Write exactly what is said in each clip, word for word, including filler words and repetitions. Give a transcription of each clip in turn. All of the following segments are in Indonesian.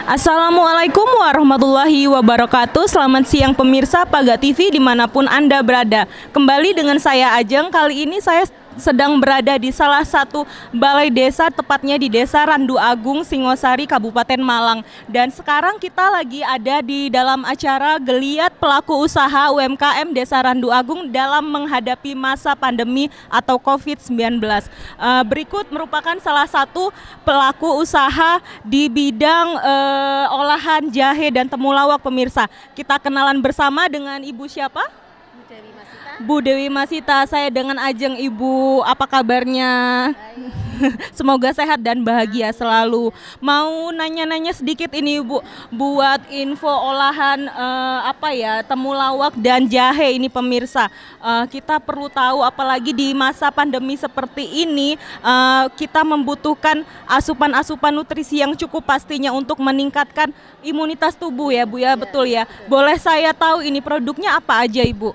Assalamualaikum warahmatullahi wabarakatuh. Selamat siang pemirsa Paga T V dimanapun Anda berada. Kembali dengan saya Ajeng. Kali ini saya sedang berada di salah satu balai desa, tepatnya di Desa Randu Agung, Singosari, Kabupaten Malang. Dan sekarang kita lagi ada di dalam acara Geliat Pelaku Usaha U M K M Desa Randu Agung dalam menghadapi masa pandemi atau covid sembilan belas. Uh, berikut merupakan salah satu pelaku usaha di bidang uh, olahan jahe dan temulawak pemirsa. Kita kenalan bersama dengan Ibu siapa? Bu Dewi Masita. Saya dengan Ajeng. Ibu, apa kabarnya? Semoga sehat dan bahagia selalu. Mau nanya-nanya sedikit ini Ibu, buat info olahan eh, apa ya, temulawak dan jahe ini pemirsa. Eh, kita perlu tahu, apalagi di masa pandemi seperti ini, eh, kita membutuhkan asupan-asupan nutrisi yang cukup pastinya untuk meningkatkan imunitas tubuh ya Bu ya, betul ya. Boleh saya tahu ini produknya apa aja Ibu?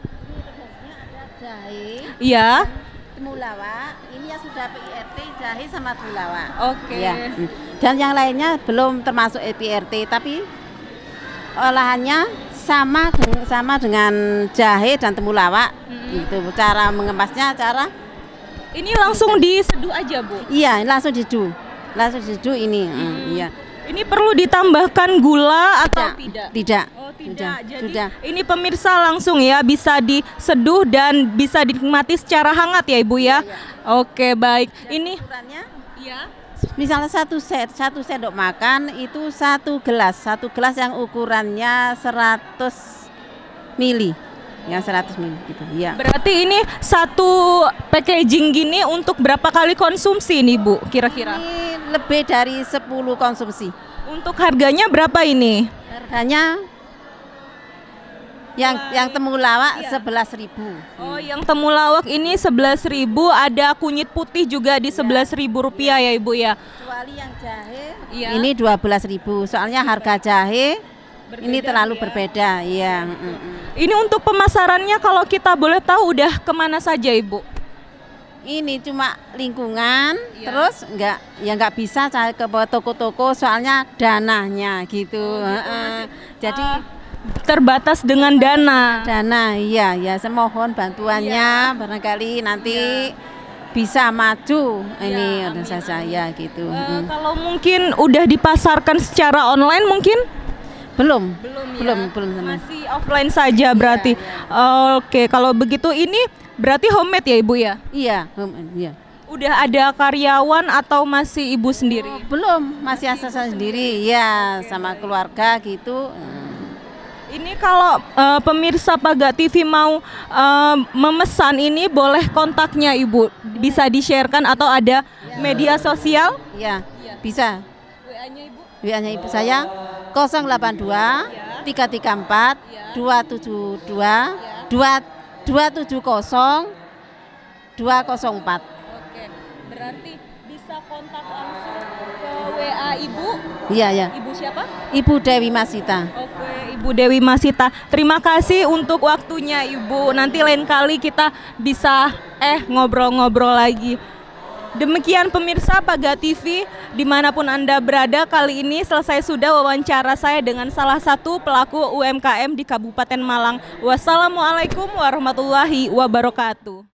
Jahe, iya, temulawak, ini ya sudah P R T, jahe sama temulawak. Oke. Ya. Dan yang lainnya belum termasuk P R T, tapi olahannya sama dengan, sama dengan jahe dan temulawak. Hmm. Itu cara mengempasnya, cara ini langsung diseduh aja Bu? Iya, langsung diseduh, langsung diseduh ini. Hmm. Hmm, iya. Ini perlu ditambahkan gula atau tidak? Tidak. Tidak. Oh tidak. Sudah. Jadi Sudah. ini pemirsa langsung ya bisa diseduh dan bisa dinikmati secara hangat ya Ibu ya. Ya, ya. Oke baik. Dan ini ukurannya, ya. Misalnya satu set, satu sendok makan itu satu gelas, satu gelas yang ukurannya seratus mili. Yang seratus mili gitu. Ya. Berarti ini satu packaging gini untuk berapa kali konsumsi nih Bu kira-kira? Ini lebih dari sepuluh konsumsi. Untuk harganya berapa ini? Harganya yang Wah, yang temulawak iya. sebelas ribu. Oh, yang temulawak ini sebelas ribu, ada kunyit putih juga di sebelas ribu rupiah ya Ibu ya. Kecuali yang jahe, iya. ini dua belas ribu. Soalnya harga jahe berbeda, ini terlalu ya? berbeda. Iya. Mm -mm. Ini untuk pemasarannya kalau kita boleh tahu udah kemana saja Ibu? Ini cuma lingkungan, iya. terus enggak ya enggak bisa saya ke toko-toko soalnya dananya gitu. Oh, gitu. Uh, jadi uh, terbatas dengan dana. Dana, iya ya. Saya mohon bantuannya, iya. barangkali nanti iya. bisa maju ini ya, organisasi saya gitu. Uh, hmm. Kalau mungkin udah dipasarkan secara online mungkin? Belum, belum, ya? belum, belum sama. Masih offline saja berarti. Iya, iya. Oke, kalau begitu ini berarti homemade ya Ibu ya? Iya, homemade, iya. Udah ada karyawan atau masih Ibu sendiri? Oh, belum, masih asal saya sendiri, ya okay, sama keluarga gitu. Ini kalau uh, pemirsa Paga T V mau uh, memesan ini boleh kontaknya Ibu, bisa di-sharekan atau ada ya. media sosial? Iya, ya. bisa. W A-nya Ibu? W A-nya Ibu saya nol delapan dua tiga tiga empat dua tujuh dua dua dua tujuh nol dua nol empat. Oke, berarti bisa kontak langsung ke W A Ibu? Iya, ya. Ibu siapa? Ibu Dewi Masita. Oke, Ibu Dewi Masita. Terima kasih untuk waktunya Ibu. Nanti lain kali kita bisa eh ngobrol-ngobrol lagi. Demikian pemirsa Paga T V dimanapun Anda berada, kali ini selesai sudah wawancara saya dengan salah satu pelaku U M K M di Kabupaten Malang. Wassalamualaikum warahmatullahi wabarakatuh.